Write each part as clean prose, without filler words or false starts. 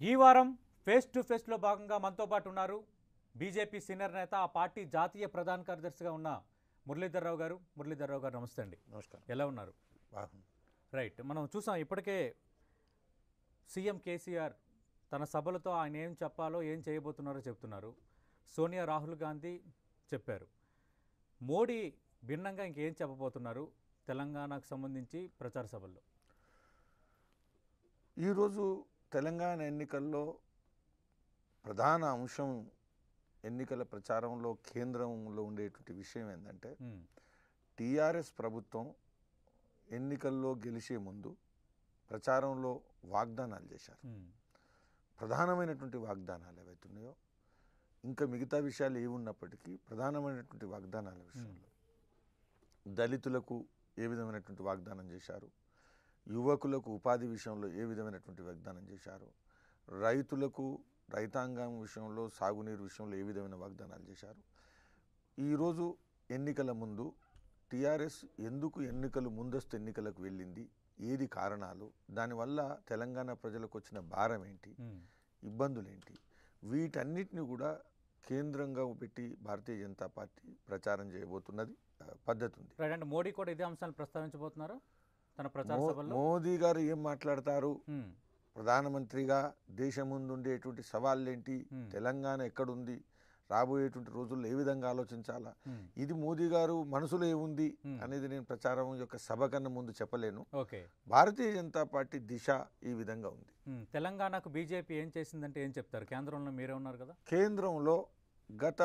ఈ వారం face to face లో భాగంగా మనతో పాటు ఉన్నారు బీజేపీ సీనియర్ నేత ఆ పార్టీ జాతీయ ప్రధాన కార్యదర్శిగా ఉన్న మురళీధర్ రావు గారు. మురళీధర్ రావు గారు నమస్తే అండి. నమస్కారం. ఎలా ఉన్నారు? రైట్, మనం చూసాం ఇప్పటికే సీఎం కేసీఆర్ తన సభలతో ఆయన ఏం చెప్పాలో ఏం చేయబోతున్నారో చెప్తున్నారు. సోనియా రాహుల్ గాంధీ చెప్పారు. మోడీ భిన్నంగా ఇంకేం చెప్పబోతున్నారు తెలంగాణకు సంబంధించి ప్రచార సభల్లో? ఈరోజు తెలంగాణ ఎన్నికల్లో ప్రధాన అంశం ఎన్నికల ప్రచారంలో కేంద్రంలో ఉండేటువంటి విషయం ఏంటంటే టీఆర్ఎస్ ప్రభుత్వం ఎన్నికల్లో గెలిచే ముందు ప్రచారంలో వాగ్దానాలు చేశారు. ప్రధానమైనటువంటి వాగ్దానాలు ఏవైతున్నాయో ఇంకా మిగతా విషయాలు ఏమున్నప్పటికీ ప్రధానమైనటువంటి వాగ్దానాల విషయంలో దళితులకు ఏ విధమైనటువంటి వాగ్దానం చేశారు, యువకులకు ఉపాధి విషయంలో ఏ విధమైనటువంటి వాగ్దానం చేశారు, రైతులకు రైతాంగం విషయంలో సాగునీరు విషయంలో ఏ విధమైన వాగ్దానాలు చేశారు. ఈరోజు ఎన్నికల ముందు టీఆర్ఎస్ ఎందుకు ముందస్తు ఎన్నికలకు వెళ్ళింది, ఏది కారణాలు, దానివల్ల తెలంగాణ ప్రజలకు వచ్చిన భారం ఏంటి, ఇబ్బందులు ఏంటి, వీటన్నిటిని కూడా కేంద్రంగా పెట్టి భారతీయ జనతా పార్టీ ప్రచారం చేయబోతున్నది పద్ధతి ఉంది. మోడీ కూడా ఇదే అంశాలు ప్రస్తావించబోతున్నారు తన ప్రచార సభల్లో. మోదీ గారు ఏం మాట్లాడతారు, ప్రధానమంత్రిగా దేశం ముందు ఉండేటువంటి సవాళ్ళేంటి, తెలంగాణ ఎక్కడుంది, రాబోయేటువంటి రోజుల్లో ఏ విధంగా ఆలోచించాలా, ఇది మోదీ గారు మనసులో ఏముంది అనేది నేను ప్రచారం యొక్క సభ కన్నా ముందు చెప్పలేను. భారతీయ జనతా పార్టీ దిశ ఈ విధంగా ఉంది. తెలంగాణకు బీజేపీ ఏం చేసిందంటే ఏం చెప్తారు? కేంద్రంలో మీరే ఉన్నారు కదా. కేంద్రంలో గత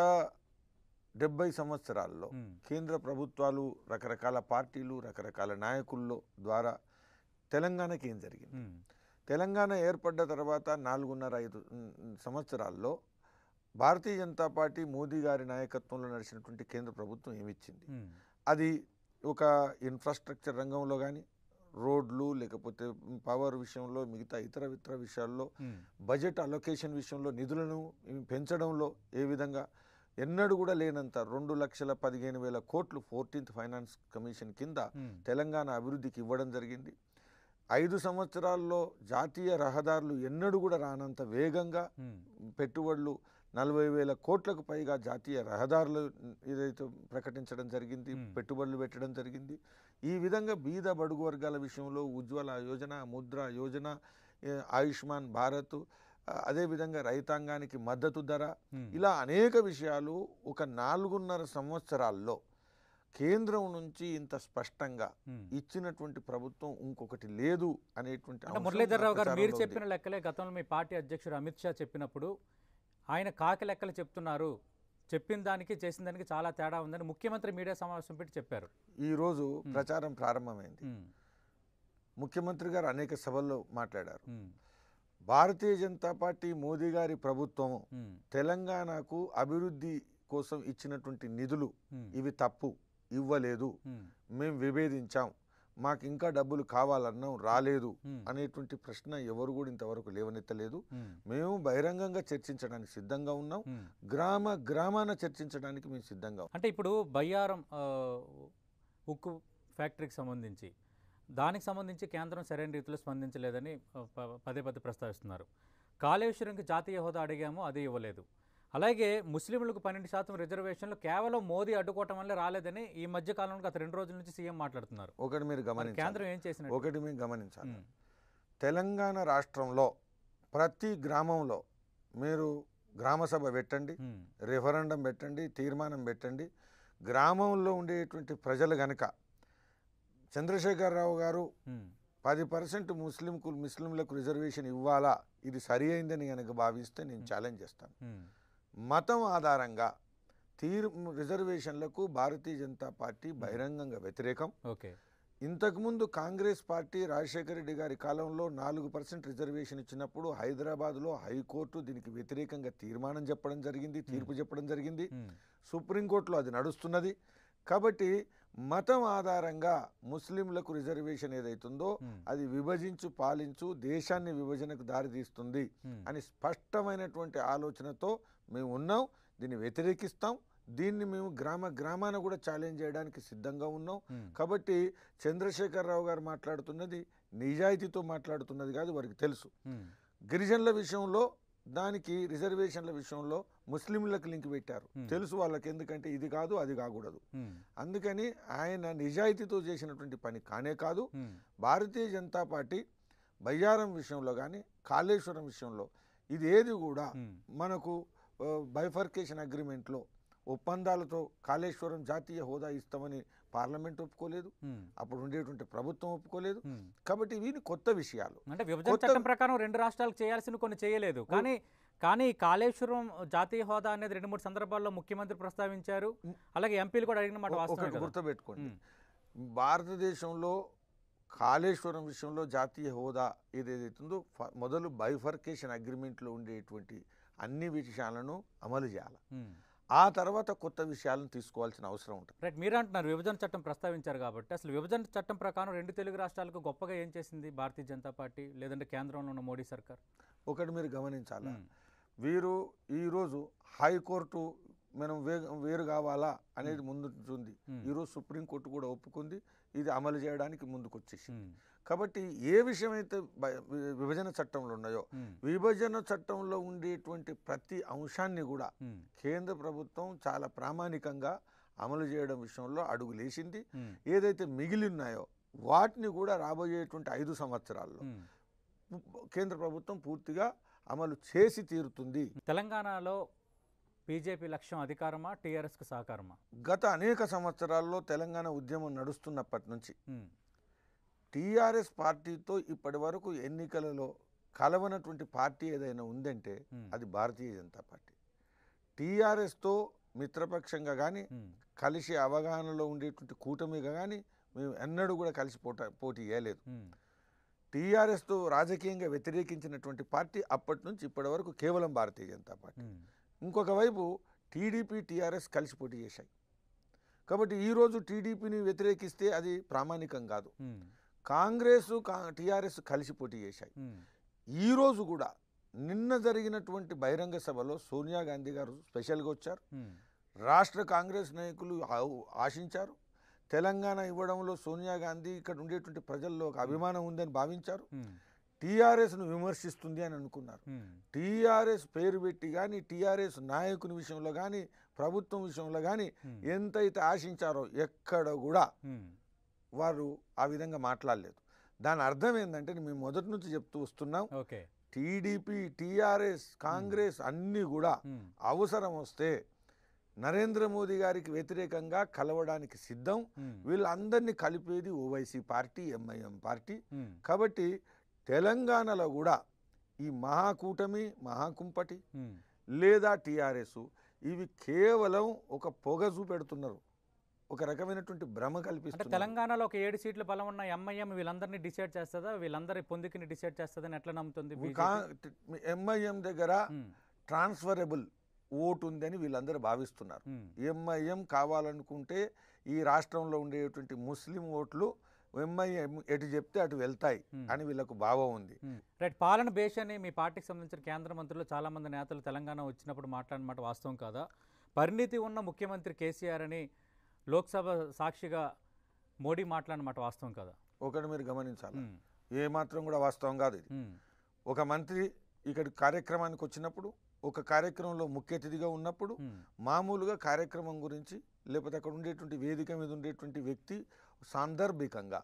70 సంవత్సరాల్లో కేంద్ర ప్రభుత్వాలు రకరకాల పార్టీలు రకరకాల నాయకుల్లో ద్వారా తెలంగాణకి ఏం జరిగింది, తెలంగాణ ఏర్పడ్డ తర్వాత 4.5 సంవత్సరాల్లో భారతీయ జనతా పార్టీ మోదీ గారి నాయకత్వంలో నడిచినటువంటి కేంద్ర ప్రభుత్వం ఏమిచ్చింది, అది ఒక ఇన్ఫ్రాస్ట్రక్చర్ రంగంలో కానీ రోడ్లు లేకపోతే పవర్ విషయంలో మిగతా ఇతర విషయాల్లో బడ్జెట్ అలొకేషన్ విషయంలో నిధులను పెంచడంలో ఏ విధంగా ఎన్నడూ కూడా లేనంత 2,15,000 కోట్లు 14th ఫైనాన్స్ కమిషన్ కింద తెలంగాణ అభివృద్ధికి ఇవ్వడం జరిగింది. 5 సంవత్సరాల్లో జాతీయ రహదారులు ఎన్నడూ కూడా రానంత వేగంగా పెట్టుబడులు 40,000 కోట్లకు పైగా జాతీయ రహదారులు ఏదైతే ప్రకటించడం జరిగింది, పెట్టుబడులు పెట్టడం జరిగింది. ఈ విధంగా బీద బడుగు వర్గాల విషయంలో ఉజ్వల యోజన, ముద్ర యోజన, ఆయుష్మాన్ భారత్, అదేవిధంగా రైతాంగానికి మద్దతు ధర, ఇలా అనేక విషయాలు ఒక 4.5 సంవత్సరాల్లో కేంద్రం నుంచి ఇంత స్పష్టంగా ఇచ్చినటువంటి ప్రభుత్వం ఇంకొకటి లేదు అనేటువంటి. మురళీధర్ రావు గారు, మీరు చెప్పిన లెక్కలే గతంలో మీ పార్టీ అధ్యక్షుడు అమిత్ షా చెప్పినప్పుడు ఆయన కాకి లెక్కలు చెప్తున్నారు, చెప్పిన దానికి చేసిన దానికి చాలా తేడా ఉందని ముఖ్యమంత్రి మీడియా సమావేశం పెట్టి చెప్పారు. ఈరోజు ప్రచారం ప్రారంభమైంది. ముఖ్యమంత్రి గారు అనేక సభల్లో మాట్లాడారు. భారతీయ జనతా పార్టీ మోదీ గారి ప్రభుత్వం తెలంగాణకు అభివృద్ధి కోసం ఇచ్చినటువంటి నిధులు ఇవి తప్పు, ఇవ్వలేదు, మేము విభేదించాం, మాకు ఇంకా డబ్బులు కావాలన్నాం, రాలేదు అనేటువంటి ప్రశ్న ఎవరు కూడా ఇంతవరకు లేవనెత్తలేదు. మేము బహిరంగంగా చర్చించడానికి సిద్ధంగా ఉన్నాం, గ్రామాన చర్చించడానికి మేము సిద్ధంగా ఉన్నాం. అంటే ఇప్పుడు బయ్యారం ఉక్కు ఫ్యాక్టరీకి సంబంధించి దానికి సంబంధించి కేంద్రం సరైన రీతిలో స్పందించలేదని పదే ప్రస్తావిస్తున్నారు. కాళేశ్వరంకి జాతీయ హోదా అడిగాము, అది ఇవ్వలేదు. అలాగే ముస్లింలకు 12% రిజర్వేషన్లు కేవలం మోదీ అడ్డుకోవటం వల్లే రాలేదని ఈ మధ్య కాలంలో గత 2 రోజుల నుంచి సీఎం మాట్లాడుతున్నారు. ఒకటి మీరు గమనించాలి, కేంద్రం ఏం చేసిన మీరు గమనించాలి. తెలంగాణ రాష్ట్రంలో ప్రతి గ్రామంలో మీరు గ్రామసభ పెట్టండి, రెఫరెండం పెట్టండి, తీర్మానం పెట్టండి. గ్రామంలో ఉండేటువంటి ప్రజలు గనక చంద్రశేఖరరావు గారు 10% ముస్లింలకు రిజర్వేషన్ ఇవ్వాలా, ఇది సరి అయిందని కనుక భావిస్తే నేను ఛాలెంజ్ చేస్తాను. మతం ఆధారంగా రిజర్వేషన్లకు భారతీయ జనతా పార్టీ బహిరంగంగా వ్యతిరేకం. ఇంతకుముందు కాంగ్రెస్ పార్టీ రాజశేఖర రెడ్డి గారి కాలంలో 4% రిజర్వేషన్ ఇచ్చినప్పుడు హైదరాబాద్లో హైకోర్టు దీనికి వ్యతిరేకంగా తీర్మానం చెప్పడం జరిగింది, తీర్పు చెప్పడం జరిగింది. సుప్రీంకోర్టులో అది నడుస్తున్నది. కాబట్టి మతం ఆధారంగా ముస్లింలకు రిజర్వేషన్ ఏదైతుందో అది విభజించు పాలించు దేశాన్ని విభజనకు దారితీస్తుంది అని స్పష్టమైనటువంటి ఆలోచనతో మేము ఉన్నాం. దీన్ని వ్యతిరేకిస్తాం. దీన్ని మేము గ్రామాన కూడా ఛాలెంజ్ చేయడానికి సిద్ధంగా ఉన్నాం. కాబట్టి చంద్రశేఖరరావు గారు మాట్లాడుతున్నది నిజాయితీతో మాట్లాడుతున్నది కాదు, వారికి తెలుసు. గిరిజనుల విషయంలో దానికి రిజర్వేషన్ల విషయంలో ముస్లింలకు లింక్ పెట్టారు. తెలుసు వాళ్ళకి, ఎందుకంటే ఇది కాదు అది కాకూడదు. అందుకని ఆయన నిజాయితీతో చేసినటువంటి పని కానే కాదు. భారతీయ జనతా పార్టీ బయ్యారం విషయంలో కానీ కాళేశ్వరం విషయంలో ఇది ఏది కూడా మనకు బైఫర్కేషన్ అగ్రిమెంట్లో ఒప్పందాలతో కాళేశ్వరం జాతీయ హోదా ఇస్తామని పార్లమెంట్ ఒప్పుకోలేదు, అప్పుడు ఉండేటువంటి ప్రభుత్వం ఒప్పుకోలేదు. కాబట్టి ఇవి కొత్త విషయాలు. అంటే విభజన చట్టం ప్రకారం 2 రాష్ట్రాలకు చేయాల్సిన కొన్ని చేయలేదు. కానీ కాళేశ్వరం జాతీయ హోదా అనేది 2-3 సందర్భాల్లో ముఖ్యమంత్రి ప్రస్తావించారు, అలాగే ఎంపీలు కూడా అడిగిన మాట వాస్తవం. గుర్తుపెట్టుకోండి, భారతదేశంలో కాళేశ్వరం విషయంలో జాతీయ హోదా ఏదైతుందో మొదలు బైఫర్కేషన్ అగ్రిమెంట్లో ఉండేటువంటి అన్ని విషయాలను అమలు చేయాలి. ఆ తర్వాత కొత్త విషయాలను తీసుకోవాల్సిన అవసరం ఉంటుంది. రైట్, మీరు అంటున్నారు విభజన చట్టం ప్రస్తావించారు కాబట్టి, అసలు విభజన చట్టం ప్రకారం 2 తెలుగు రాష్ట్రాలకు గొప్పగా ఏం చేసింది భారతీయ జనతా పార్టీ, లేదంటే కేంద్రంలో ఉన్న మోడీ సర్కార్? ఒకటి మీరు గమనించాలా, వీరు ఈరోజు హైకోర్టు మనం వేరు కావాలా అనేది ముందుంది. ఈరోజు సుప్రీంకోర్టు కూడా ఒప్పుకుంది, ఇది అమలు చేయడానికి ముందుకు వచ్చేసింది. కాబట్టి ఏ విషయమైతే విభజన చట్టంలో ఉన్నాయో, విభజన చట్టంలో ఉండేటువంటి ప్రతి అంశాన్ని కూడా కేంద్ర ప్రభుత్వం చాలా ప్రామాణికంగా అమలు చేయడం విషయంలో అడుగులేసింది. ఏదైతే మిగిలి ఉన్నాయో వాటిని కూడా రాబోయేటువంటి 5 సంవత్సరాల్లో కేంద్ర ప్రభుత్వం పూర్తిగా అమలు చేసి తీరుతుంది. తెలంగాణలో బీజేపీ లక్ష్యం అధికారమా, టీఆర్ఎస్కు సహకారమా? గత అనేక సంవత్సరాల్లో తెలంగాణ ఉద్యమం నడుస్తున్నప్పటి నుంచి టీఆర్ఎస్ పార్టీతో ఇప్పటి వరకు ఎన్నికలలో కలవనటువంటి పార్టీ ఏదైనా ఉందంటే అది భారతీయ జనతా పార్టీ. టీఆర్ఎస్తో మిత్రపక్షంగా కానీ కలిసి అవగాహనలో ఉండేటువంటి కూటమిగా కానీ మేము ఎన్నడూ కూడా కలిసి పోటీ చేయలేదు. టీఆర్ఎస్తో రాజకీయంగా వ్యతిరేకించినటువంటి పార్టీ అప్పటి నుంచి ఇప్పటి వరకు కేవలం భారతీయ జనతా పార్టీ. ఇంకొక వైపు టీడీపీ టీఆర్ఎస్ కలిసి పోటీ చేశాయి. కాబట్టి ఈరోజు టీడీపీని వ్యతిరేకిస్తే అది ప్రామాణికం కాదు. కాంగ్రెస్ టీఆర్ఎస్ కలిసి పోటీ చేశాయి. ఈరోజు కూడా నిన్న జరిగినటువంటి బహిరంగ సభలో సోనియా గాంధీ గారు స్పెషల్గా వచ్చారు. రాష్ట్ర కాంగ్రెస్ నాయకులు ఆశించారు. తెలంగాణ ఇవ్వడంలో సోనియా గాంధీ ఇక్కడ ఉండేటువంటి ప్రజల్లో ఒక అభిమానం ఉందని భావించారు. టీఆర్ఎస్ను విమర్శిస్తుంది అని అనుకున్నారు. టీఆర్ఎస్ పేరు పెట్టి కానీ టీఆర్ఎస్ నాయకుని విషయంలో కానీ ప్రభుత్వం విషయంలో కానీ ఎంతైతే ఆశించారో ఎక్కడ కూడా వారు ఆ విధంగా మాట్లాడలేదు. దాని అర్థం ఏంటంటే మేము మొదటి నుంచి చెప్తూ వస్తున్నాం, టీడీపీ టీఆర్ఎస్ కాంగ్రెస్ అన్నీ కూడా అవసరం వస్తే నరేంద్ర మోదీ గారికి వ్యతిరేకంగా కలవడానికి సిద్ధం. వీళ్ళందరినీ కలిపేది ఓవైసీ పార్టీ, ఎంఐఎం పార్టీ. కాబట్టి తెలంగాణలో కూడా ఈ మహాకూటమి, మహాకుంపటి లేదా టీఆర్ఎస్ ఇవి కేవలం ఒక పొగ చూపెడుతున్నారు, ఒక రకమైనటువంటి భ్రమ కల్పిస్తున్నారు. తెలంగాణలో ఒక 7 సీట్లు బలం ఉన్న ఎంఐఎం వీళ్ళందరినీ డిసైడ్ చేస్తుందా, వీళ్ళందరి పొందికని డిసైడ్ చేస్తుందని ఎట్లా నమ్ముతుంది? ఎంఐఎం దగ్గర ట్రాన్స్ఫరబుల్ ఓటు ఉందని వీళ్ళందరూ భావిస్తున్నారు. ఎంఐఎం కావాలనుకుంటే ఈ రాష్ట్రంలో ఉండేటువంటి ముస్లిం ఓట్లు ఎంఐఎం ఎటు చెప్తే అటు వెళ్తాయి అని వీళ్ళకు భావం ఉంది. రైట్, పాలన బేష్ అని మీ పార్టీకి సంబంధించిన కేంద్ర మంత్రులు చాలామంది నేతలు తెలంగాణ వచ్చినప్పుడు మాట్లాడినమాట వాస్తవం కాదా? పరిణితి ఉన్న ముఖ్యమంత్రి కేసీఆర్ అని లోక్సభ సాక్షిగా మోడీ మాట్లాడినమాట వాస్తవం కాదా? ఒకటి మీరు గమనించాలి, ఏమాత్రం కూడా వాస్తవం కాదు ఇది. ఒక మంత్రి ఇక్కడ కార్యక్రమానికి వచ్చినప్పుడు, ఒక కార్యక్రమంలో ముఖ్య అతిథిగా ఉన్నప్పుడు మామూలుగా కార్యక్రమం గురించి లేకపోతే అక్కడ ఉండేటువంటి వేదిక మీద ఉండేటువంటి వ్యక్తి సాందర్భికంగా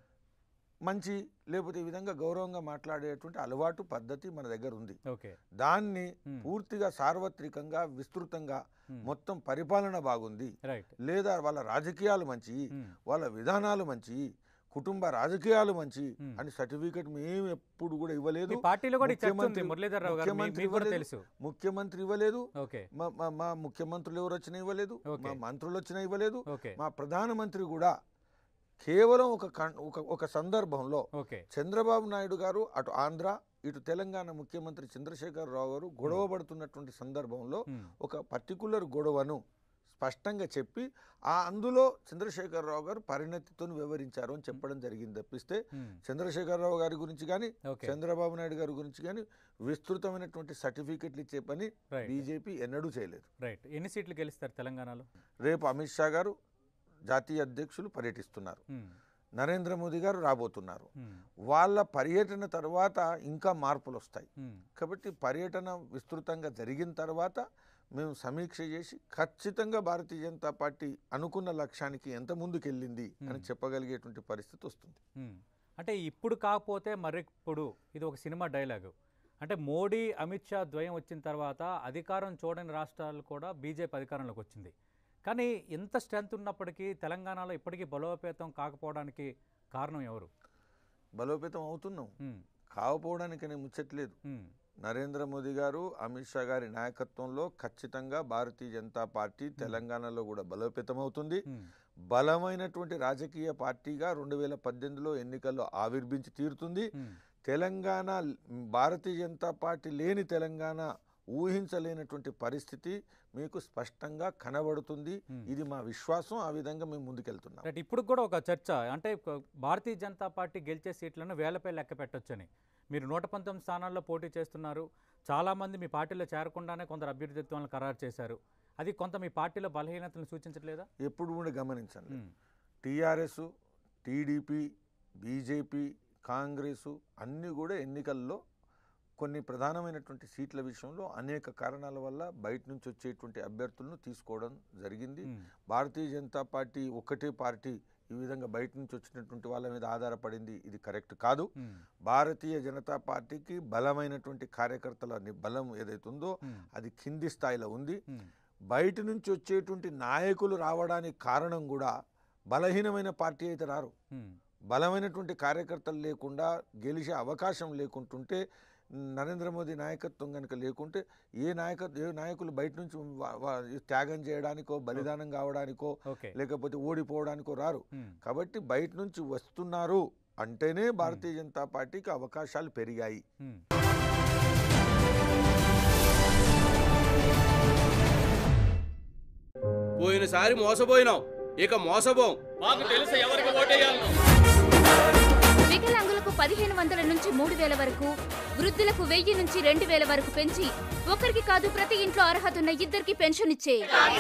మంచి లేకపోతే ఈ విధంగా గౌరవంగా మాట్లాడేటువంటి అలవాటు పద్ధతి మన దగ్గర ఉంది. దాన్ని పూర్తిగా సార్వత్రికంగా విస్తృతంగా మొత్తం పరిపాలన బాగుంది లేదా వాళ్ళ రాజకీయాలు మంచి, వాళ్ళ విధానాలు మంచి, కుటుంబ రాజకీయాలు మంచి అని సర్టిఫికెట్ మేము ఎప్పుడు కూడా ఇవ్వలేదు. ముఖ్యమంత్రి ఇవ్వలేదు, మా ముఖ్యమంత్రులు ఎవరు వచ్చినా ఇవ్వలేదు, మా మంత్రులు వచ్చినా ఇవ్వలేదు, మా ప్రధానమంత్రి కూడా కేవలం ఒక సందర్భంలో చంద్రబాబు నాయుడు గారు అటు ఆంధ్ర ఇటు తెలంగాణ ముఖ్యమంత్రి చంద్రశేఖర్ రావు గారు గొడవ పడుతున్నటువంటి సందర్భంలో ఒక పర్టికులర్ గొడవను స్పష్టంగా చెప్పి అందులో చంద్రశేఖర్ రావు గారు పరిణతితో వివరించారు అని చెప్పడం జరిగింది తప్పిస్తే చంద్రశేఖర్ రావు గారి గురించి కానీ చంద్రబాబు నాయుడు గారి గురించి కానీ విస్తృతమైనటువంటి సర్టిఫికెట్లు ఇచ్చే పని బీజేపీ ఎన్నడూ చేయలేదు. రైట్, ఎన్ని సీట్లు గెలుస్తారు తెలంగాణలో? రేపు అమిత్ షా గారు జాతీయ అధ్యక్షులు పర్యటిస్తున్నారు. నరేంద్ర మోదీ గారు రాబోతున్నారు. వాళ్ళ పర్యటన తర్వాత ఇంకా మార్పులు వస్తాయి. కాబట్టి పర్యటన విస్తృతంగా జరిగిన తర్వాత మేము సమీక్ష చేసి ఖచ్చితంగా భారతీయ జనతా పార్టీ అనుకున్న లక్ష్యానికి ఎంత ముందుకెళ్ళింది అని చెప్పగలిగేటువంటి పరిస్థితి వస్తుంది. అంటే ఇప్పుడు కాకపోతే మరిప్పుడు ఇది ఒక సినిమా డైలాగు. అంటే మోడీ అమిత్ షా ద్వయం వచ్చిన తర్వాత అధికారం చూడని రాష్ట్రాలు కూడా బీజేపీ అధికారంలోకి వచ్చింది. కానీ ఎంత స్ట్రెంత్ ఉన్నప్పటికీ తెలంగాణలో ఇప్పటికీ బలోపేతం కాకపోవడానికి కారణం ఎవరు? బలోపేతం అవుతున్నాం, కాకపోవడానికనే ముచ్చట్లేదు. నరేంద్ర మోదీ గారు అమిత్ షా గారి నాయకత్వంలో ఖచ్చితంగా భారతీయ జనతా పార్టీ తెలంగాణలో కూడా బలోపేతం అవుతుంది. బలమైనటువంటి రాజకీయ పార్టీగా 2018లో ఎన్నికల్లో ఆవిర్భించి తీరుతుంది. తెలంగాణ భారతీయ జనతా పార్టీ లేని తెలంగాణ ఊహించలేనటువంటి పరిస్థితి మీకు స్పష్టంగా కనబడుతుంది. ఇది మా విశ్వాసం. ఆ విధంగా మేము ముందుకెళ్తున్నాం. ఇప్పుడు కూడా ఒక చర్చ, అంటే భారతీయ జనతా పార్టీ గెలిచే సీట్లను వేలపై లెక్క పెట్టొచ్చని. మీరు 119 స్థానాల్లో పోటీ చేస్తున్నారు. చాలామంది మీ పార్టీలో చేరకుండానే కొందరు అభ్యర్థిత్వాలను ఖరారు చేశారు. అది కొంత మీ పార్టీలో బలహీనతను సూచించట్లేదా? ఎప్పుడు కూడా గమనించండి, టీఆర్ఎస్, టీడీపీ, బీజేపీ, కాంగ్రెసు అన్నీ కూడా ఎన్నికల్లో కొన్ని ప్రధానమైనటువంటి సీట్ల విషయంలో అనేక కారణాల వల్ల బయట నుంచి వచ్చేటువంటి అభ్యర్థులను తీసుకోవడం జరిగింది. భారతీయ జనతా పార్టీ ఒక్కటే పార్టీ ఈ విధంగా బయట నుంచి వచ్చినటువంటి వాళ్ళ మీద ఆధారపడింది, ఇది కరెక్ట్ కాదు. భారతీయ జనతా పార్టీకి బలమైనటువంటి కార్యకర్తల బలం ఏదైతే ఉందో అది కింది స్థాయిలో ఉంది. బయట నుంచి వచ్చేటువంటి నాయకులు రావడానికి కారణం కూడా బలహీనమైన పార్టీ అయితే రారు. బలమైనటువంటి కార్యకర్తలు లేకుండా గెలిచే అవకాశం లేకుంటుంటే, నరేంద్ర మోదీ నాయకత్వం కనుక లేకుంటే ఏ నాయకులు బయట నుంచి త్యాగం చేయడానికో బలిదానం కావడానికో లేకపోతే ఓడిపోవడానికో రారు. కాబట్టి బయట నుంచి వస్తున్నారు అంటేనే భారతీయ జనతా పార్టీకి అవకాశాలు పెరిగాయి. పోయినసారి మోసపోయినాం, ఇక మోసపోం. మాకు తెలుసు ఎవరికి ఓటేయాలి. వికలాంగులకు 1500 నుంచి 3000 వరకు, వృద్ధులకు 1000 నుంచి 2000 వరకు పెంచి ఒకరికి కాదు ప్రతి ఇంట్లో అర్హత ఉన్న ఇద్దరికి పెన్షన్ ఇచ్చే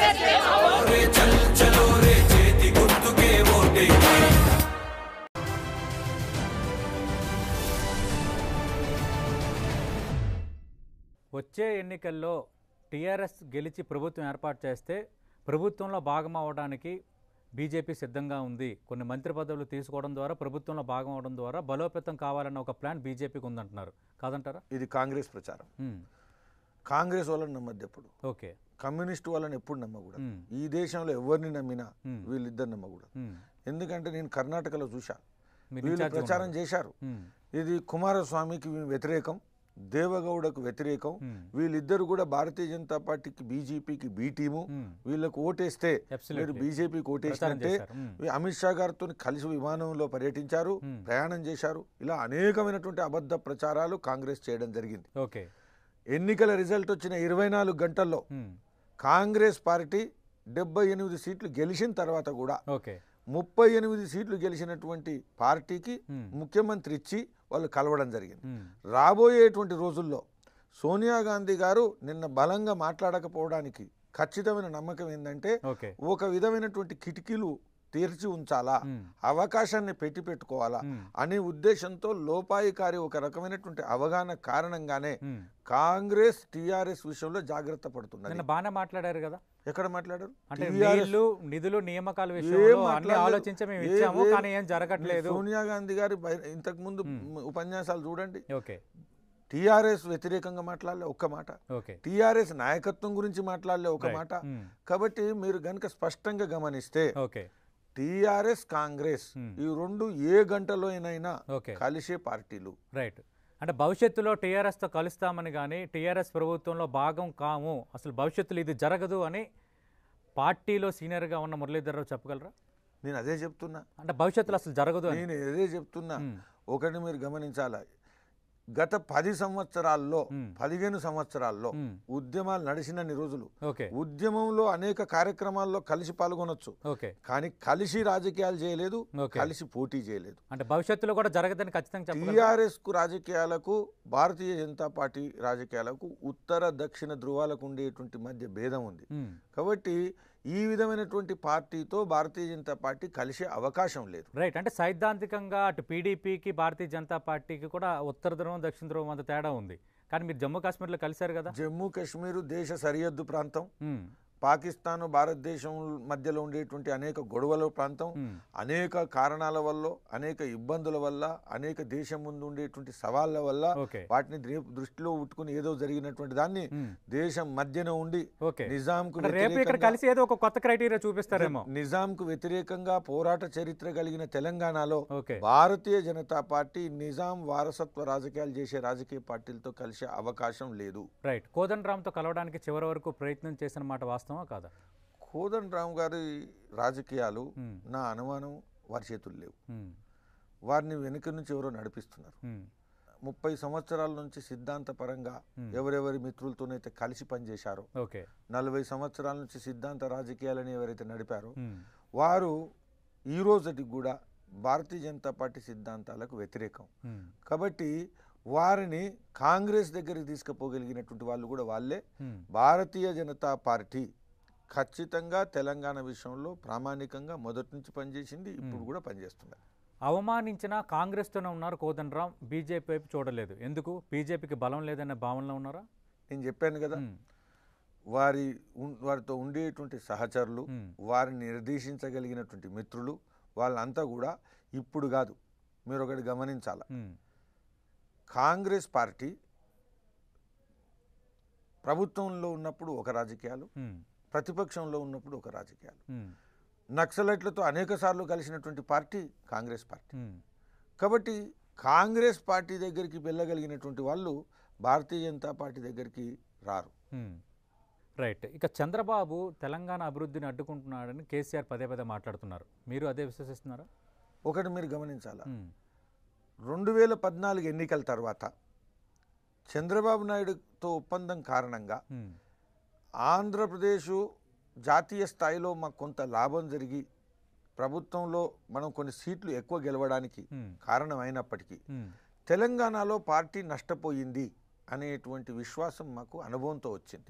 వచ్చే ఎన్నికల్లో టీఆర్ఎస్ గెలిచి ప్రభుత్వం ఏర్పాటు చేస్తే ప్రభుత్వంలో భాగం అవడానికి బీజేపీ సిద్ధంగా ఉంది. కొన్ని మంత్రి పదవులు తీసుకోవడం ద్వారా ప్రభుత్వంలో భాగం అవడం ద్వారా బలోపేతం కావాలన్న ఒక ప్లాన్ బీజేపీకి ఉందంటున్నారు. కాదంటారా? ఇది కాంగ్రెస్ ప్రచారం. కాంగ్రెస్ వాళ్ళని నమ్మద్దు ఎప్పుడు. ఓకే, కమ్యూనిస్టు వాళ్ళని ఎప్పుడు నమ్మకూడదు. ఈ దేశంలో ఎవరిని నమ్మినా వీళ్ళిద్దరు నమ్మకూడదు. ఎందుకంటే నేను కర్ణాటకలో చూశాను, వీళ్ళు ప్రచారం చేశారు. ఇది కుమారస్వామికి వ్యతిరేకం, దేవగౌడకు వ్యతిరేకం. వీళ్ళిద్దరు కూడా భారతీయ జనతా పార్టీకి బీజేపీకి బి టీము. వీళ్ళకు ఓటేస్తే మీరు బీజేపీకి ఓటేసినట్టే. అమిత్ షా గారితో కలిసి విమానంలో పర్యటించారు, ప్రయాణం చేశారు. ఇలా అనేకమైనటువంటి అబద్ధ ప్రచారాలు కాంగ్రెస్ చేయడం జరిగింది. ఎన్నికల రిజల్ట్ వచ్చిన 24 గంటల్లో కాంగ్రెస్ పార్టీ 78 సీట్లు గెలిచిన తర్వాత కూడా 38 సీట్లు గెలిచినటువంటి పార్టీకి ముఖ్యమంత్రి ఇచ్చి వాళ్ళు కలవడం జరిగింది. రాబోయేటువంటి రోజుల్లో సోనియా గాంధీ గారు నిన్న బలంగా మాట్లాడకపోవడానికి ఖచ్చితమైన నమ్మకం ఏంటంటే, ఒక విధమైనటువంటి కిటికీలు తెరిచి ఉంచాలా, అవకాశాన్ని పెట్టుకోవాలా అనే ఉద్దేశంతో లోపాయికారి ఒక రకమైనటువంటి అవగాహన కారణంగానే కాంగ్రెస్ టీఆర్ఎస్ విషయంలో జాగ్రత్త పడుతున్నారు. బాగా మాట్లాడారు కదా. ఎక్కడ మాట్లాడారు? నిధులు నియామకాల విషయంలో ఆలోచించి మేము ఇచ్చాము కానీ ఏం జరగట్లేదు. సోనియా గాంధీ గారి ఇంతకు ముందు ఉపన్యాసాలు చూడండి. టీఆర్ఎస్ వ్యతిరేకంగా మాట్లాడలే ఒక్క మాట, టీఆర్ఎస్ నాయకత్వం గురించి మాట్లాడలే ఒక మాట. కాబట్టి మీరు గనుక స్పష్టంగా గమనిస్తే టీఆర్ఎస్ కాంగ్రెస్ ఈ రెండు ఏ గంటలో అయినా కలిసే పార్టీలు. రైట్. అంటే భవిష్యత్తులో టీఆర్ఎస్తో కలుస్తామని కానీ టీఆర్ఎస్ ప్రభుత్వంలో భాగం కాము, అసలు భవిష్యత్తులో ఇది జరగదు అని పార్టీలో సీనియర్గా ఉన్న మురళీధర్ రావు చెప్పగలరా? నేను అదే చెప్తున్నా. అంటే భవిష్యత్తులో అసలు జరగదు నేను అదే చెప్తున్నా. ఒకటి మీరు గమనించాలా, గత 10 సంవత్సరాల్లో 15 సంవత్సరాల్లో ఉద్యమాలు నడిచినన్ని రోజులు ఉద్యమంలో అనేక కార్యక్రమాల్లో కలిసి పాల్గొనొచ్చు, కానీ కలిసి రాజకీయాలు చేయలేదు, కలిసి పోటీ చేయలేదు. అంటే భవిష్యత్తులో కూడా జరగదని ఖచ్చితంగా. టీఆర్ఎస్ కు రాజకీయాలకు భారతీయ జనతా పార్టీ రాజకీయాలకు ఉత్తర దక్షిణ ధృవాలకు ఉండేటువంటి మధ్య భేదం ఉంది. కాబట్టి ఈ విధమైనటువంటి పార్టీతో భారతీయ జనతా పార్టీ కలిసే అవకాశం లేదు. రైట్. అంటే సైద్ధాంతికంగా అటు పీడీపీకి భారతీయ జనతా పార్టీకి కూడా ఉత్తర ధ్రువం దక్షిణ ధ్రువం అంత తేడా ఉంది. కానీ మీరు జమ్మూ కాశ్మీర్లో కలిశారు కదా. జమ్మూ కాశ్మీరు దేశ సరిహద్దు ప్రాంతం, పాకిస్తాన్ భారతదేశం మధ్యలో ఉండేటువంటి అనేక గొడవల ప్రాంతం, అనేక కారణాల వల్ల, అనేక ఇబ్బందుల వల్ల, అనేక దేశం ముందు ఉండేటువంటి సవాళ్ళ వల్ల వాటిని దృష్టిలో ఉట్టుకుని ఏదో జరిగినటువంటి దాన్ని దేశం మధ్యన ఉండి నిజాంకు వ్యతిరేకంగా పోరాట చరిత్ర కలిగిన తెలంగాణలో భారతీయ జనతా పార్టీ నిజాం వారసత్వ రాజకీయాలు చేసే రాజకీయ పార్టీలతో కలిసే అవకాశం లేదు. రైట్. కోదండరాంతో కలవడానికి చివరి వరకు ప్రయత్నం చేసిన మాట వాస్తవం కాదా? కోదండరాం గారి రాజకీయాలు నా అనుమానం వారి చేతులు లేవు. వారిని వెనుక నుంచి ఎవరో నడిపిస్తున్నారు. 30 సంవత్సరాల నుంచి సిద్ధాంతపరంగా ఎవరెవరి మిత్రులతోనైతే కలిసి పనిచేశారో, 40 సంవత్సరాల నుంచి సిద్ధాంత రాజకీయాలని ఎవరైతే నడిపారో వారు ఈ రోజుకి కూడా భారతీయ జనతా పార్టీ సిద్ధాంతాలకు వ్యతిరేకం. కాబట్టి వారిని కాంగ్రెస్ దగ్గరికి తీసుకుపోగలిగినటువంటి వాళ్ళు కూడా వాళ్ళే. భారతీయ జనతా పార్టీ ఖచ్చితంగా తెలంగాణ విషయంలో ప్రామాణికంగా మొదటి నుంచి పనిచేసింది, ఇప్పుడు కూడా పనిచేస్తున్నారు. అవమానించిన కాంగ్రెస్తోనే ఉన్నారు కోదండరాం, బీజేపీ వైపు చూడలేదు. ఎందుకు? బీజేపీకి బలం లేదనే భావనలో ఉన్నారా? నేను చెప్పాను కదా, వారితో ఉండేటువంటి సహచరులు, వారిని నిర్దేశించగలిగినటువంటి మిత్రులు, వాళ్ళంతా కూడా ఇప్పుడు కాదు. మీరు ఒకటి గమనించాల, కాంగ్రెస్ పార్టీ ప్రభుత్వంలో ఉన్నప్పుడు ఒక రాజకీయాలు, ప్రతిపక్షంలో ఉన్నప్పుడు ఒక రాజకీయాలు. నక్సలైట్లతో అనేక సార్లు కలిసినటువంటి పార్టీ కాంగ్రెస్ పార్టీ. కాబట్టి కాంగ్రెస్ పార్టీ దగ్గరికి వెళ్ళగలిగినటువంటి వాళ్ళు భారతీయ జనతా పార్టీ దగ్గరికి రారు. రైట్. ఇక చంద్రబాబు తెలంగాణ అభివృద్ధిని అడ్డుకుంటున్నాడని కేసీఆర్ పదే పదే మాట్లాడుతున్నారు. మీరు అదే విశ్వసిస్తున్నారా? ఒకటి మీరు గమనించాలా, 2014 ఎన్నికల తర్వాత చంద్రబాబు నాయుడుతో ఒప్పందం కారణంగా ఆంధ్రప్రదేశ్ జాతీయ స్థాయిలో మాకు కొంత లాభం జరిగి ప్రభుత్వంలో మనం కొన్ని సీట్లు ఎక్కువ గెలవడానికి కారణమైనప్పటికీ తెలంగాణలో పార్టీ నష్టపోయింది అనేటువంటి విశ్వాసం మాకు అనుభవంతో వచ్చింది.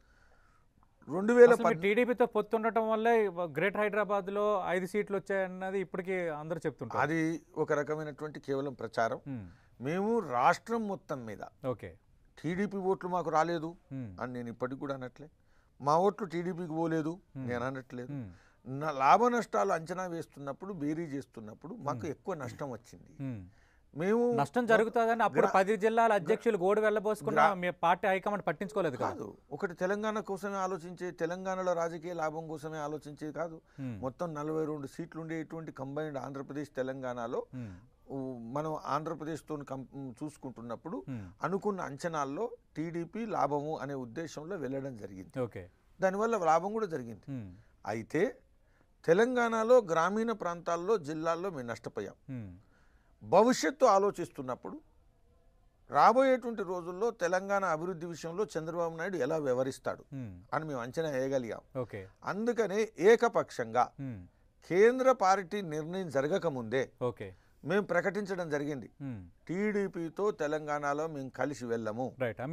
2010 టీడీపీతో పొత్తుండటం వల్ల గ్రేటర్ హైదరాబాద్లో 5 సీట్లు వచ్చాయన్నది ఇప్పటికీ అందరూ చెప్తుంటారు. అది ఒక రకమైనటువంటి కేవలం ప్రచారం. మేము రాష్ట్రం మొత్తం మీద టీడీపీ ఓట్లు మాకు రాలేదు అని నేను ఇప్పటికి కూడా అనట్లే. మా ఓట్లు టీడీపీకి పోలేదు నేను అనట్లేదు. లాభ నష్టాలు అంచనా వేస్తున్నప్పుడు, బేరీ చేస్తున్నప్పుడు మాకు ఎక్కువ నష్టం వచ్చింది. మేము నష్టం జరుగుతుందని అప్పుడు 10 జిల్లాల అధ్యక్షులు గోడు వెళ్ళబోసుకున్న మీ పార్టీ హైకమాండ్ పట్టించుకోలేదు కాదు. ఒకటి తెలంగాణ కోసమే ఆలోచించే, తెలంగాణలో రాజకీయ లాభం కోసమే ఆలోచించేది కాదు. మొత్తం 42 సీట్లు ఉండేటువంటి కంబైన్డ్ ఆంధ్రప్రదేశ్ తెలంగాణలో మనం ఆంధ్రప్రదేశ్తో చూసుకుంటున్నప్పుడు అనుకున్న అంచనాల్లో టీడీపీ లాభము అనే ఉద్దేశంలో వెళ్ళడం జరిగింది. దానివల్ల లాభం కూడా జరిగింది. అయితే తెలంగాణలో గ్రామీణ ప్రాంతాల్లో, జిల్లాల్లో మేము నష్టపోయాం. భవిష్యత్తు ఆలోచిస్తున్నప్పుడు రాబోయేటువంటి రోజుల్లో తెలంగాణ అభివృద్ధి విషయంలో చంద్రబాబు నాయుడు ఎలా వ్యవహరిస్తాడు అని మేము అంచనా వేయగలిగాం. అందుకనే ఏకపక్షంగా కేంద్ర పార్టీ నిర్ణయం జరగకముందే మేము ప్రకటించడం జరిగింది, టీడీపీతో తెలంగాణలో మేము కలిసి వెళ్ళము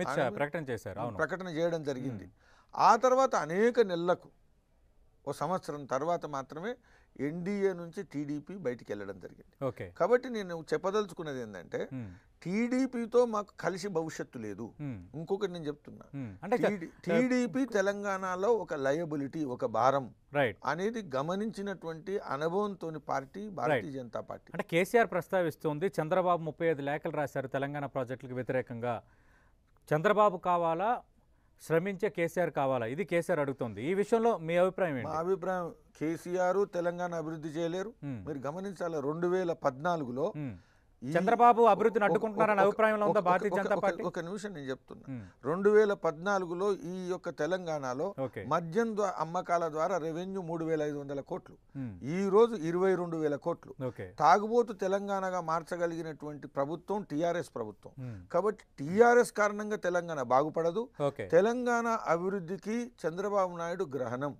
ప్రకటన చేయడం జరిగింది. ఆ తర్వాత అనేక నెలలకు, ఓ సంవత్సరం తర్వాత మాత్రమే ఎన్డీఏ నుంచి టీడీపీ బయటికి వెళ్ళడం జరిగింది. కాబట్టి నేను చెప్పదలుచుకున్నది ఏంటంటే, టీడీపీతో మాకు కలిసి భవిష్యత్తు లేదు. ఇంకొకటి నేను చెప్తున్నా, టీడీపీ తెలంగాణలో ఒక లయబిలిటీ, ఒక భారం అనేది గమనించినటువంటి అనుభవంతో పార్టీ భారతీయ జనతా పార్టీ. అంటే కేసీఆర్ ప్రస్తావిస్తుంది, చంద్రబాబు 35 లేఖలు రాశారు తెలంగాణ ప్రాజెక్టులకు వ్యతిరేకంగా. చంద్రబాబు కావాలా, శ్రమించే కేసీఆర్ కావాలా? ఇది కేసీఆర్ అడుగుతుంది. ఈ విషయంలో మీ అభిప్రాయం ఏంటి? మా అభిప్రాయం, కేసీఆర్ తెలంగాణ అభివృద్ధి చేయలేరు. మీరు గమనించాలి, 2014లో చంద్రబాబు అభివృద్ధిని అడ్డుకుంటున్నారని అభిప్రాయంలో ఉందా భారతీయ జనతా పార్టీ? ఒక నిమిషం నేను చెప్తున్నా. 2014లో ఈ యొక్క తెలంగాణలో మద్యం అమ్మకాల ద్వారా రెవెన్యూ 3,500 కోట్లు, ఈ రోజు 22,000 కోట్లు. తాగుబోతు తెలంగాణగా మార్చగలిగినటువంటి ప్రభుత్వం టీఆర్ఎస్ ప్రభుత్వం. కాబట్టి టీఆర్ఎస్ కారణంగా తెలంగాణ బాగుపడదు. తెలంగాణ అభివృద్ధికి చంద్రబాబు నాయుడు గ్రహణం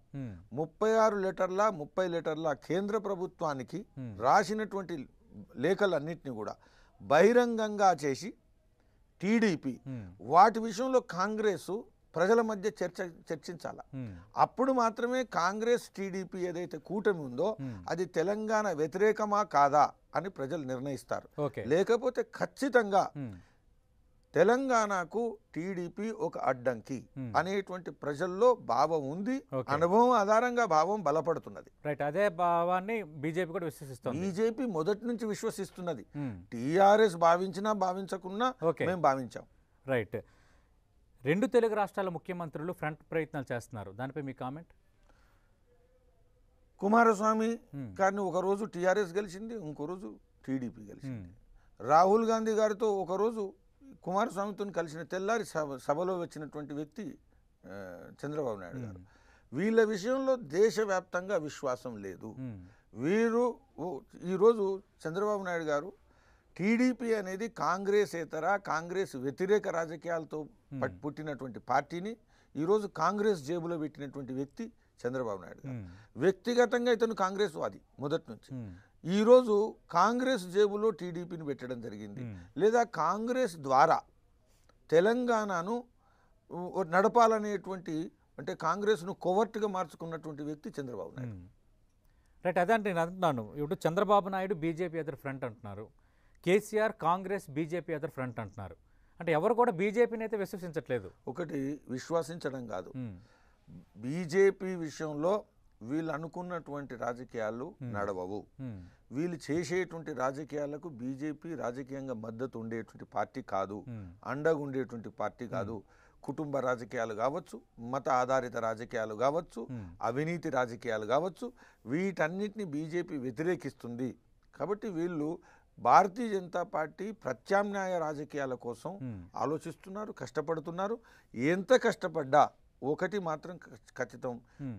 30 లీటర్ల కేంద్ర ప్రభుత్వానికి రాసినటువంటి లేఖలన్నింటినీ కూడా బహిరంగంగా చేసి టీడీపీ వాటి విషయంలో కాంగ్రెస్ ప్రజల మధ్య చర్చించాల. అప్పుడు మాత్రమే కాంగ్రెస్ టీడీపీ ఏదైతే కూటమి ఉందో అది తెలంగాణ వ్యతిరేకమా కాదా అని ప్రజలు నిర్ణయిస్తారు. లేకపోతే ఖచ్చితంగా తెలంగాణకు టీడీపీ ఒక అడ్డంకి అనేటువంటి ప్రజల్లో భావం ఉంది. అనుభవం ఆధారంగా భావం బలపడుతున్నది. అదే భావాన్ని బీజేపీ కూడా విశ్వసిస్తుంది. బీజేపీ మొదటి నుంచి విశ్వసిస్తున్నది. టీఆర్ఎస్ భావించినా భావించకున్నా మేము భావించాం. రైట్. 2 తెలుగు రాష్ట్రాల ముఖ్యమంత్రులు ఫ్రంట్ ప్రయత్నాలు చేస్తున్నారు, దానిపై మీ కామెంట్? కుమారస్వామి గారిని ఒకరోజు టీఆర్ఎస్ గెలిచింది, ఇంకో రోజు టీడీపీ గెలిచింది. రాహుల్ గాంధీ గారితో ఒకరోజు కుమారస్వామితో కలిసిన తెల్లారి సభలో వచ్చినటువంటి వ్యక్తి చంద్రబాబు నాయుడు గారు. వీళ్ళ విషయంలో దేశవ్యాప్తంగా విశ్వాసం లేదు. వీరు ఈరోజు చంద్రబాబు నాయుడు గారు టీడీపీ అనేది కాంగ్రెసేతర కాంగ్రెస్ వ్యతిరేక రాజకీయాలతో పుట్టినటువంటి పార్టీని ఈరోజు కాంగ్రెస్ జేబులో పెట్టినటువంటి వ్యక్తి చంద్రబాబు నాయుడు గారు. వ్యక్తిగతంగా ఇతను కాంగ్రెస్ వాది మొదటి నుంచి. ఈరోజు కాంగ్రెస్ జేబులో టీడీపీని పెట్టడం జరిగింది. లేదా కాంగ్రెస్ ద్వారా తెలంగాణను నడపాలనేటువంటి, అంటే కాంగ్రెస్ను కోవర్ట్గా మార్చుకున్నటువంటి వ్యక్తి చంద్రబాబు నాయుడు. రైట్. అదే అంటే నేను అంటున్నాను, ఇప్పుడు Chandrababu Naidu BJP other front అంటున్నారు, KCR Congress BJP other front అంటున్నారు. అంటే ఎవరు కూడా బీజేపీని అయితే విశ్వసించట్లేదు. ఒకటి విశ్వసించడం కాదు, బీజేపీ విషయంలో వీళ్ళు అనుకున్నటువంటి రాజకీయాలు నడవవు. వీళ్ళు చేసేటువంటి రాజకీయాలకు బీజేపీ రాజకీయంగా మద్దతు ఉండేటువంటి పార్టీ కాదు, అండగా ఉండేటువంటి పార్టీ కాదు. కుటుంబ రాజకీయాలు కావచ్చు, మత ఆధారిత రాజకీయాలు కావచ్చు, అవినీతి రాజకీయాలు కావచ్చు, వీటన్నిటిని బీజేపీ వ్యతిరేకిస్తుంది. కాబట్టి వీళ్ళు భారతీయ జనతా పార్టీ ప్రత్యామ్నాయ రాజకీయాల కోసం ఆలోచిస్తున్నారు, కష్టపడుతున్నారు. ఎంత కష్టపడ్డా ఒకటి మాత్రం ఖచ్చితం,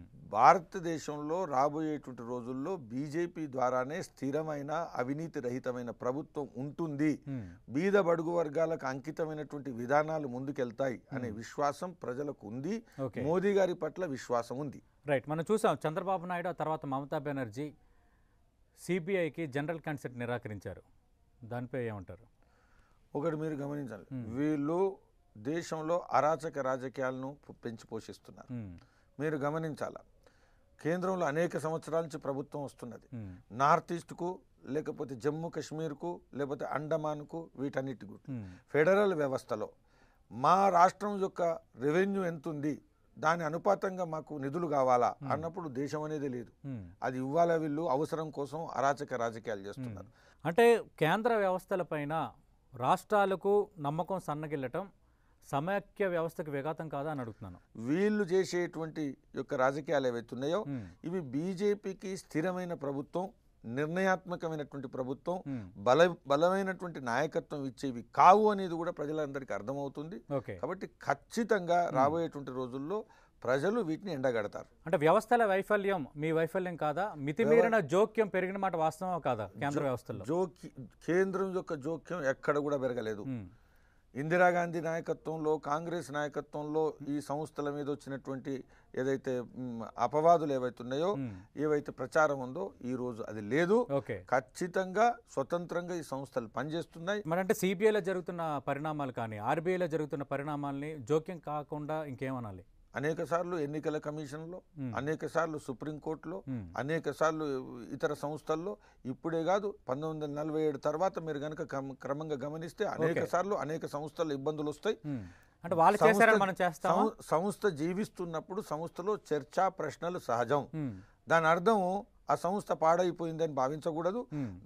భారతదేశంలో రాబోయేటువంటి రోజుల్లో బీజేపీ ద్వారానే స్థిరమైన అవినీతి రహితమైన ప్రభుత్వం ఉంటుంది, బీద బడుగు వర్గాలకు అంకితమైనటువంటి విధానాలు ముందుకెళ్తాయి అనే విశ్వాసం ప్రజలకు ఉంది. మోదీ గారి పట్ల విశ్వాసం ఉంది. రైట్. మనం చూసాం చంద్రబాబు నాయుడు ఆ తర్వాత మమతా బెనర్జీ సిబిఐకి జనరల్ కన్సెంట్ నిరాకరించారు, దానిపై ఏమంటారు? ఒకటి మీరు గమనించాలి, వీళ్ళు దేశంలో అరాచక రాజకీయాలను పెంచి పోషిస్తున్నారు. మీరు గమనించాల, కేంద్రంలో అనేక సంవత్సరాల నుంచి ప్రభుత్వం వస్తున్నది. నార్త్ ఈస్ట్కు, లేకపోతే జమ్మూ కాశ్మీర్కు, లేకపోతే అండమాన్కు, వీటన్నిటికు ఫెడరల్ వ్యవస్థలో మా రాష్ట్రం యొక్క రెవెన్యూ ఎంతుంది, దాని అనుపాతంగా మాకు నిధులు కావాలా అన్నప్పుడు దేశం అనేది లేదు. అది ఇవ్వాలా, వీళ్ళు అవసరం కోసం అరాచక రాజకీయాలు చేస్తున్నారు. అంటే కేంద్ర వ్యవస్థలపైన రాష్ట్రాలకు నమ్మకం సన్నగిల్లటం సమైక్య వ్యవస్థకు విఘాతం కాదా అని అడుగుతున్నాను. వీళ్ళు చేసేటువంటి యొక్క రాజకీయాలు ఏవైతున్నాయో ఇవి బీజేపీకి స్థిరమైన ప్రభుత్వం, నిర్ణయాత్మకమైనటువంటి ప్రభుత్వం, బలమైనటువంటి నాయకత్వం ఇచ్చేవి కావు అనేది కూడా ప్రజలందరికీ అర్థమవుతుంది. కాబట్టి ఖచ్చితంగా రాబోయేటువంటి రోజుల్లో ప్రజలు వీటిని ఎండగడతారు. అంటే వ్యవస్థల వైఫల్యం మీ వైఫల్యం కాదా? మితిమీరిన జోక్యం పెరిగిన మాట వాస్తవం కాదా? కేంద్ర వ్యవస్థలో కేంద్రం యొక్క జోక్యం ఎక్కడ కూడా పెరగలేదు. ఇందిరాగాంధీ నాయకత్వంలో, కాంగ్రెస్ నాయకత్వంలో ఈ సంస్థల మీద వచ్చినటువంటి ఏదైతే అపవాదులు ఏవైతున్నాయో, ఏవైతే ప్రచారం ఉందో, ఈ రోజు అది లేదు. ఖచ్చితంగా స్వతంత్రంగా ఈ సంస్థలు పనిచేస్తున్నాయి. మరి అంటే సిబిఐలో జరుగుతున్న పరిణామాలు కానీ ఆర్బీఐలో జరుగుతున్న పరిణామాలని జోక్యం కాకుండా ఇంకేమనాలి? అనేక సార్లు ఎన్నికల కమిషన్లో, అనేక సార్లు సుప్రీంకోర్టులో, అనేక సార్లు ఇతర సంస్థల్లో, ఇప్పుడే కాదు 1947 తర్వాత మీరు కనుక క్రమంగా గమనిస్తే అనేక సార్లు అనేక సంస్థల్లో ఇబ్బందులు వస్తాయి. అంటే వాళ్ళు చేశారని మనం చేస్తాం. సంస్థ జీవిస్తున్నప్పుడు సంస్థలో చర్చా ప్రశ్నలు సహజం. దాని అర్థం ఆ సంస్థ పాడైపోయిందని భావించకూడదు.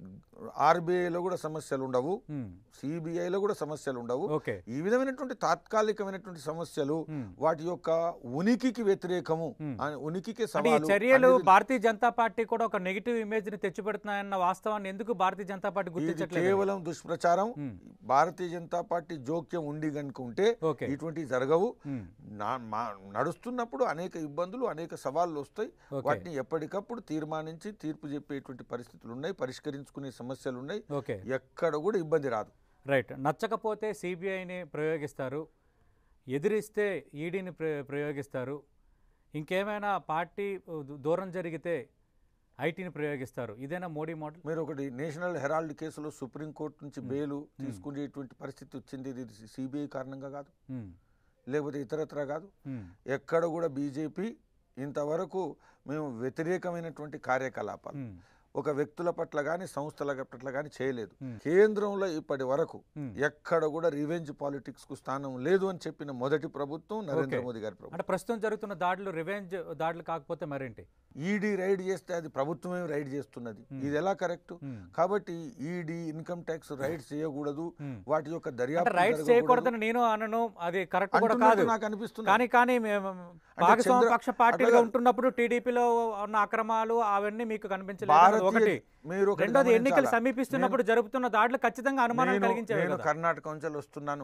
ఆర్బీఐలో కూడా సమస్యలు ఉండవు, సిబిఐలో కూడా సమస్యలు ఉండవు. ఈ విధమైనటువంటి తాత్కాలికమైనటువంటి సమస్యలు వాటి యొక్క ఉనికికి వ్యతిరేకము, ఉనికికి చర్యలు భారతీయ జనతా పార్టీ కూడా ఒక నెగిటివ్ ఇమేజ్ ని తెచ్చిపెడుతున్నాయన్న వాస్తవాన్ని ఎందుకు భారతీయ జనతా పార్టీ గుర్తించట్లేదు? కేవలం దుష్ప్రచారం. భారతీయ జనతా పార్టీ జోక్యం ఉండి కనుకుంటే ఇటువంటి జరగవు. నడుస్తున్నప్పుడు అనేక ఇబ్బందులు, అనేక సవాళ్లు వస్తాయి. వాటిని ఎప్పటికప్పుడు తీర్మానించి తీర్పు చెప్పేటువంటి పరిస్థితులు ఉన్నాయి, పరిష్కరించుకునే సమస్యలు ఉన్నాయి. ఎక్కడ కూడా ఇబ్బంది రాదు. రైట్. నచ్చకపోతే సిబిఐని ప్రయోగిస్తారు, ఎదిరిస్తే ఈడీని ప్రయోగిస్తారు, ఇంకేమైనా పార్టీ దూరం జరిగితే ఐటీని ప్రయోగిస్తారు. ఇదేనా మోడీ మోడల్? మీరు ఒకటి, నేషనల్ హెరాల్డ్ కేసులో సుప్రీంకోర్టు నుంచి బెయిల్ తీసుకునేటువంటి పరిస్థితి వచ్చింది, ఇది సిబిఐ కారణంగా కాదు. లేకపోతే ఇతరత్ర కాదు. ఎక్కడ కూడా బీజేపీ ఇంతవరకు మేము వ్యతిరేకమైనటువంటి కార్యకలాపాలు ఒక వ్యక్తుల పట్ల కానీ సంస్థల పట్ల కానీ చేయలేదు. కేంద్రంలో ఇప్పటి వరకు ఎక్కడ కూడా రివెంజ్ పాలిటిక్స్ కు స్థానం లేదు అని చెప్పిన మొదటి ప్రభుత్వం నరేంద్ర మోదీ గారి ప్రభుత్వం. అంటే ప్రస్తుతం జరుగుతున్న దాడులు రివెంజ్ దాడులు కాకపోతే మరేంటి? ఈడీ రైడ్ చేస్తే అది ప్రభుత్వమే రైడ్ చేస్తున్నది. ఇది ఎలా కరెక్ట్? కాబట్టి ఈడీ ఇన్కమ్ ట్యాక్స్ రైడ్స్ చేయకూడదు, వాటి యొక్క దర్యాప్తు రైడ్స్ చేయకూడదని నేను అనను, అది కరెక్ట్ కూడా కాదు నాకు అనిపిస్తుంది. కానీ భాగస్వామ్య పక్ష పార్టీగా ఉంటున్నప్పుడు టీడీపీలో ఉన్న అక్రమాలు అవన్నీ మీకు కనిపించలేదు. ఒకటి మీరు రెండోది ఎన్నికలు సమీపిస్తున్నప్పుడు జరుగుతున్న దాడులు ఖచ్చితంగా అనుమానం కలిగించేవి. నేను కర్ణాటక నుంచి వస్తున్నాను.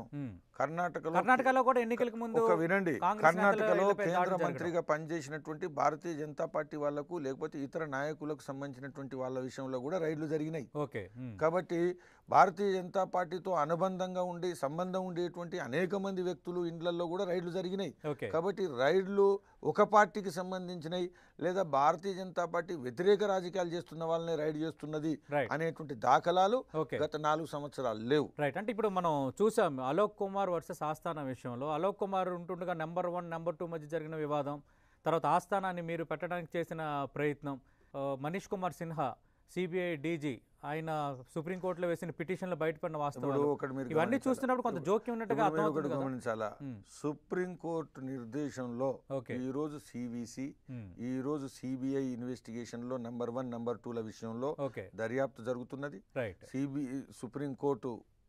కర్ణాటకలో కూడా ఎన్నికలకు ముందు వినండి, కర్ణాటకలో కేంద్ర మంత్రిగా పనిచేసినటువంటి భారతీయ జనతా పార్టీ వాళ్లకు లేకపోతే ఇతర నాయకులకు సంబంధించినటువంటి వాళ్ళ విషయంలో కూడా రైడ్లు జరిగినాయి. కాబట్టి భారతీయ జనతా పార్టీతో అనుబంధంగా ఉండి సంబంధం ఉండేటువంటి అనేక మంది వ్యక్తులు ఇండ్లలో కూడా రైడ్లు జరిగినాయి. కాబట్టి రైడ్లు ఒక పార్టీకి సంబంధించినవి లేదా భారతీయ జనతా పార్టీ వ్యతిరేక రాజకీయాలు చేస్తున్న వాళ్ళని రైడ్ చేస్తున్నది అనేటువంటి దాఖలాలు గత 4 సంవత్సరాలు లేవు. రైట్. అంటే ఇప్పుడు మనం చూసాం అలోక్ కుమార్ వర్సెస్ ఆస్థానా విషయంలో అలోక్ కుమార్ ఉంటుండగా నెంబర్ 1 నెంబర్ 2 మధ్య జరిగిన వివాదం, తర్వాత ఆస్థానాన్ని మీరు పెట్టడానికి చేసిన ప్రయత్నం, మనీష్ కుమార్ సిన్హా సిబిఐ డీజీ ఆయన సుప్రీంకోర్టులో వేసిన పిటిషన్లు బయటపడిన వాస్తవాలు ఇవన్నీ చూస్తున్నప్పుడు కొంత జోక్యం ఉన్నట్టుగా గమనించాలా. సుప్రీంకోర్టు నిర్దేశంలో ఈ రోజు సివిసి ఈ రోజు సిబిఐ ఇన్వెస్టిగేషన్ లో నెంబర్ 1 నెంబర్ 2ల విషయంలో దర్యాప్తు జరుగుతున్నది. సుప్రీంకోర్టు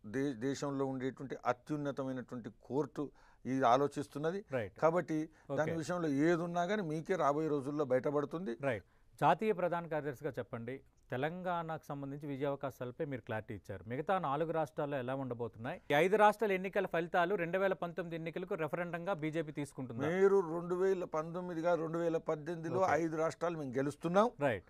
దేశంలో ఉండేటువంటి అత్యున్నతమైనటువంటి కోర్టు ఇది ఆలోచిస్తున్నది. కాబట్టి దాని విషయంలో ఏది ఉన్నా కానీ మీకే రాబోయే రోజుల్లో బయటపడుతుంది. జాతీయ ప్రధాన కార్యదర్శిగా చెప్పండి, తెలంగాణకు సంబంధించి విజయావకాశాలపై మీరు క్లారిటీ ఇచ్చారు. మిగతా 4 రాష్ట్రాల్లో ఎలా ఉండబోతున్నాయి? 5 రాష్ట్రాల ఎన్నికల ఫలితాలు 2019 ఎన్నికలకు రెఫరెండంగా బీజేపీ తీసుకుంటుంది. మీరు 2019గా 2018లో 5 రాష్ట్రాలు మేము గెలుస్తున్నాం.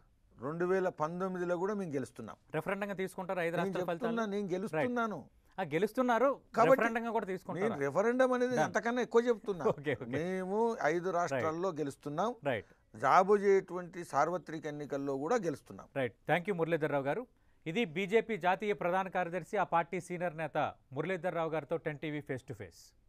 2019లో కూడా మేము గెలుస్తున్నాం. రెఫరెండంగా తీసుకుంటారు 5 రాష్ట్రాల ఫలితాలు? నేను గెలుస్తున్నాను. గెలుస్తున్నారు కూడా తీసుకుంటారు. రెఫరెండం అనేది అంతకన్నా ఎక్కువ చెప్తున్నా. మేము 5 రాష్ట్రాల్లో గెలుస్తున్నాం. రాబోయేటువంటి సార్వత్రిక ఎన్నికల్లో కూడా గెలుస్తున్నాం. Right. Thank you Muralidhar Rao గారు. ఇది బీజేపీ జాతీయ ప్రధాన కార్యదర్శి, ఆ పార్టీ సీనియర్ నేత మురళీధర్ రావు గారితో 10 టీవీ ఫేస్ టు ఫేస్.